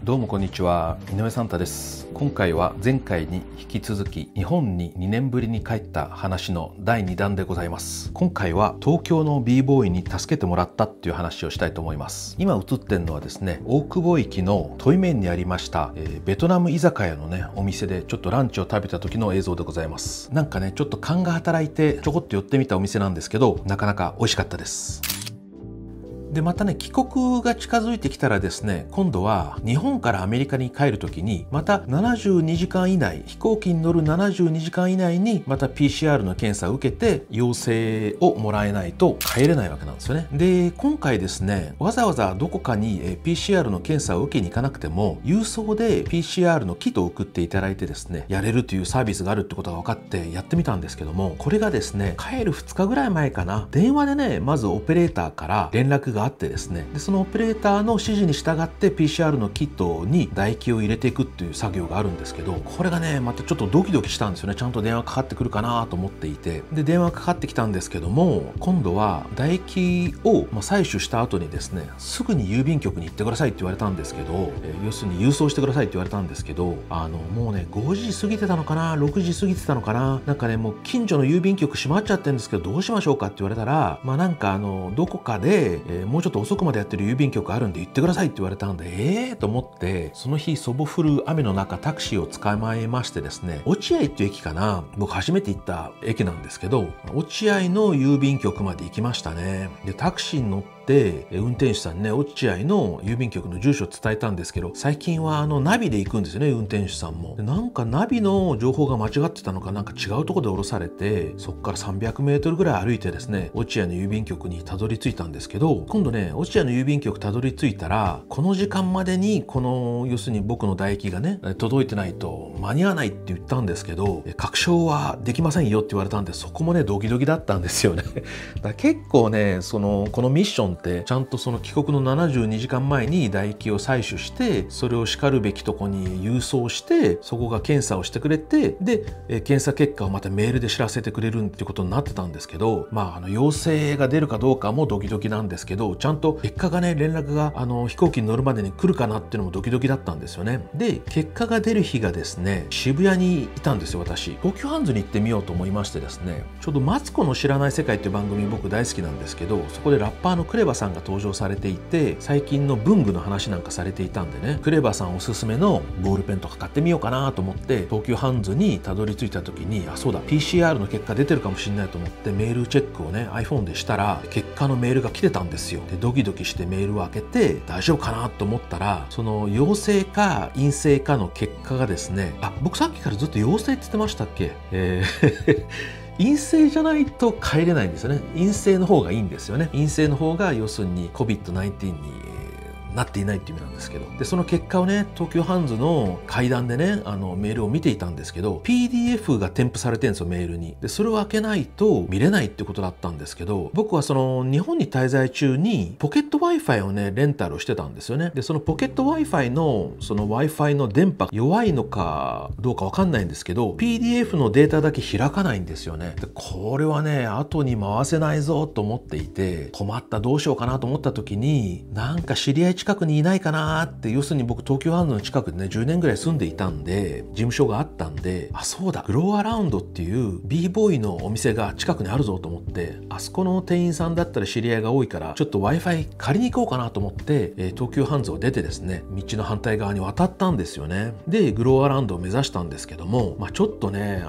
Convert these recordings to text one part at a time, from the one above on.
どうもこんにちは、井上サンタです。今回は前回に引き続き日本に2年ぶりに帰った話の第2弾でございます。今回は東京の b ボーイに助けてもらったっていう話をしたいと思います。今映ってるのはですね、大久保駅の対面にありました、ベトナム居酒屋のねお店でちょっとランチを食べた時の映像でございます。なんかねちょっと勘が働いてちょこっと寄ってみたお店なんですけど、なかなか美味しかったです。でまたね、帰国が近づいてきたらですね、今度は日本からアメリカに帰るときにまた72時間以内、飛行機に乗る72時間以内にまた PCR の検査を受けて陽性をもらえないと帰れないわけなんですよね。で今回ですね、わざわざどこかに PCR の検査を受けに行かなくても郵送で PCR のキットを送っていただいてですね、やれるというサービスがあるってことが分かってやってみたんですけども、これがですね、帰る2日ぐらい前かな、電話でねまずオペレーターから連絡があってですね、でそのオペレーターの指示に従って PCR のキットに唾液を入れていくっていう作業があるんですけど、これがねまたちょっとドキドキしたんですよね。ちゃんと電話かかってくるかなと思っていて、で電話かかってきたんですけども、今度は唾液を採取した後にですね、すぐに郵便局に行ってくださいって言われたんですけど、要するに郵送してくださいって言われたんですけど、もうね5時過ぎてたのかな、6時過ぎてたのかな、なんかねもう近所の郵便局閉まっちゃってるんですけどどうしましょうかって言われたら、なんかどこかで、もうちょっと遅くまでやってる郵便局あるんで行ってくださいって言われたんで、と思って、その日そぼ降る雨の中タクシーを捕まえましてですね、落合っていう駅かな、僕初めて行った駅なんですけど、落合の郵便局まで行きましたね。でタクシーに乗って運転手さんにね落合の郵便局の住所を伝えたんですけど、最近はナビで行くんですよね、運転手さんも。でなんかナビの情報が間違ってたのか、なんか違うところで降ろされて、そこから300メートルぐらい歩いてですね、落合の郵便局にたどり着いたんですけど、今度ね落合の郵便局たどり着いたら、この時間までにこの要するに僕の唾液がね届いてないと間に合わないって言ったんですけど、確証はできませんよって言われたんで、そこもねドキドキだったんですよね。だから結構ねこのミッションってちゃんとその帰国の72時間前に唾液を採取して、それをしかるべきとこに郵送して、そこが検査をしてくれて、で検査結果をまたメールで知らせてくれるっていうことになってたんですけど、陽性が出るかどうかもドキドキなんですけど、ちゃんと結果がね連絡が飛行機に乗るまでに来るかなっていうのもドキドキだったんですよね。で結果が出る日がですね、渋谷にいたんですよ。私東急ハンズに行ってみようと思いましてですね、ちょうどマツコの知らない世界っていう番組僕大好きなんですけど、そこでラッパーのクレバさんが登場されていて、最近の文具の話なんかされていたんでね、クレバさんおすすめのボールペンとか買ってみようかなと思って東急ハンズにたどり着いた時に、そうだ PCR の結果出てるかもしれないと思ってメールチェックをね iPhone でしたら、結果のメールが来てたんですよ。でドキドキしてメールを開けて大丈夫かなと思ったら、その陽性か陰性かの結果がですね、僕さっきからずっと陽性って言ってましたっけ？陰性じゃないと帰れないんですよね。陰性の方がいいんですよね。陰性の方が要するに COVID-19 になっていないっていう意味なんですけど、でその結果をね東急ハンズの階段でねメールを見ていたんですけど、 PDF が添付されてるんですよ、メールに。でそれを開けないと見れないってことだったんですけど、僕はその日本に滞在中にポケット Wi-Fi をねレンタルしてたんですよね。でそのポケット Wi-Fi のその Wi-Fi の電波弱いのかどうかわかんないんですけど、 PDF のデータだけ開かないんですよね。でこれはね後に回せないぞと思っていて、困った、どうしようかなと思った時に、なんか知り合い近くにいないかなって、要するに僕東急ハンズの近くでね10年ぐらい住んでいたんで、事務所があったんで、そうだグローアラウンドっていう b ボーイのお店が近くにあるぞと思って、あそこの店員さんだったら知り合いが多いからちょっと Wi-Fi 借りに行こうかなと思って、東急ハンズを出てですね、道の反対側に渡ったんですよね。でグローアラウンドを目指したんですけども、ちょっとね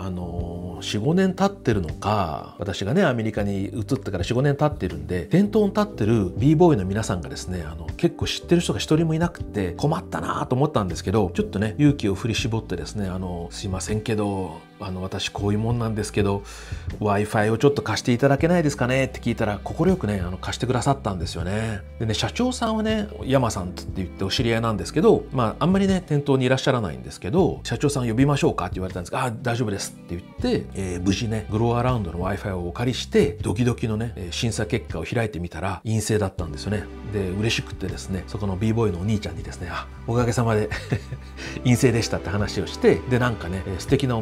4、5年経ってるのか、私がねアメリカに移ってから4、5年経ってるんで、店頭に立ってる b ボーイの皆さんがですね結構知ってる人が一人もいなくて困ったなと思ったんですけど、ちょっとね勇気を振り絞ってですね、すいませんけど私こういうもんなんですけど Wi-Fi をちょっと貸していただけないですかねって聞いたら、快くね貸してくださったんですよね。でね社長さんはね山さんって言ってお知り合いなんですけど、あんまりね店頭にいらっしゃらないんですけど、社長さん呼びましょうかって言われたんですが、大丈夫ですって言って、無事ねグローアラウンドの Wi-Fi をお借りしてドキドキのね審査結果を開いてみたら陰性だったんですよね。で嬉しくてですね、そこの b ボーイのお兄ちゃんにですね、おかげさまで陰性でしたって話をして、でなんかね素敵なお店なんで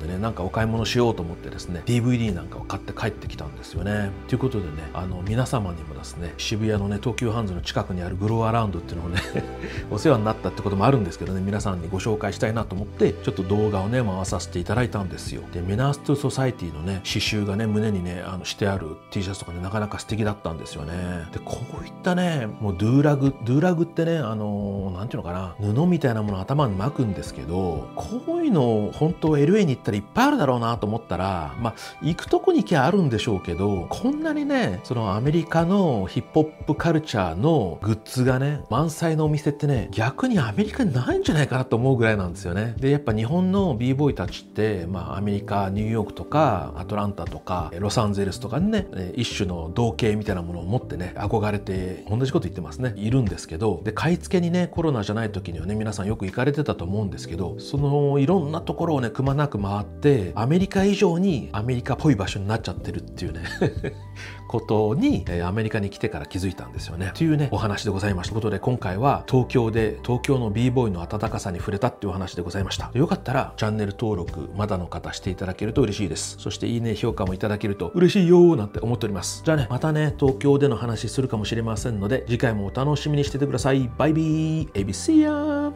でね、なんかお買い物しようと思ってですね、 DVD なんかを買って帰ってきたんですよね。ということでね、皆様にもですね、渋谷のね、東急ハンズの近くにあるグローアラウンドっていうのをねお世話になったってこともあるんですけどね、皆さんにご紹介したいなと思ってちょっと動画をね回させていただいたんですよ。で、メナース・トゥ・ソサイティのね刺繍がね胸にねしてある T シャツとかね、なかなか素敵だったんですよね。で、こういったね、もうドゥーラグってね、なんていうのかな、布みたいなものを頭に巻くんですけど、こういうの本当 LA に行ったらいっぱいあるだろうなと思ったら、まあ行くとこに行きゃあるんでしょうけど、こんなにね、そのアメリカのヒップホップカルチャーのグッズがね満載のお店ってね、逆にアメリカにないんじゃないかなと思うぐらいなんですよね。で、やっぱ日本の b ボーイたちって、まあアメリカ、ニューヨークとかアトランタとかロサンゼルスとかにね、一種の同型みたいなものを持ってね憧れて同じこと言ってますね、いるんですけど、で、買い付けにねコロナじゃない時にはね皆さんよく行かれてたと思うんですけど、そのいろんなところをねくまなく回ってアメリカ以上にアメリカっぽい場所になっちゃってるっていうねことに、アメリカに来てから気づいたんですよね。というねお話でございました。ということで今回は東京の b ボーイの温かさに触れたっていうお話でございました。よかったらチャンネル登録まだの方していただけると嬉しいです。そしていいね評価もいただけると嬉しいよーなんて思っております。じゃあね、またね東京での話するかもしれませんので、次回もお楽しみにしててください。バイビー、エビシア。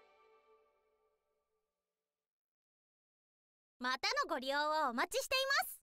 またのご利用をお待ちしています。